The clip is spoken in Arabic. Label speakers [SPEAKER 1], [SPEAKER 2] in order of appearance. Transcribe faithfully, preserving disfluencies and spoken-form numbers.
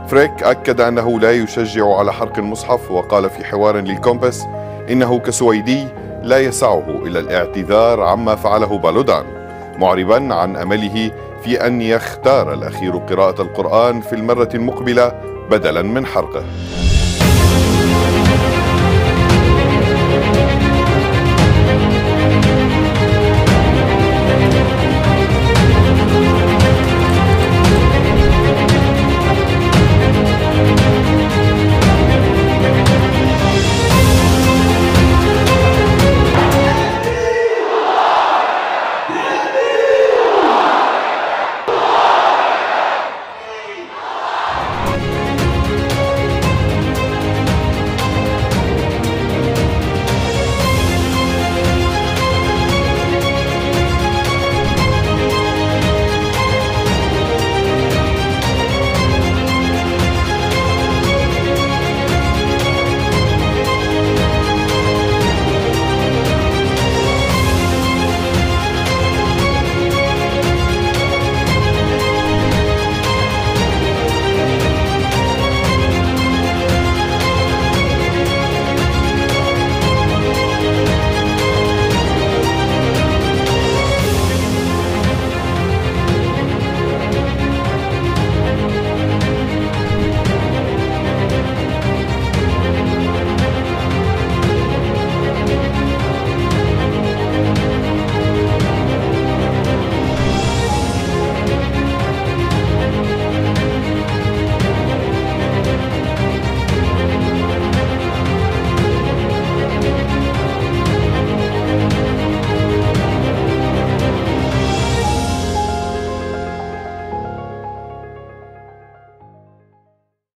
[SPEAKER 1] فريك أكد أنه لا يشجع على حرق المصحف، وقال في حوار للكومباس إنه كسويدي لا يسعه إلى الاعتذار عما فعله بالودان، معربا عن أمله في أن يختار الأخير قراءة القرآن في المرة المقبلة بدلا من حرقه.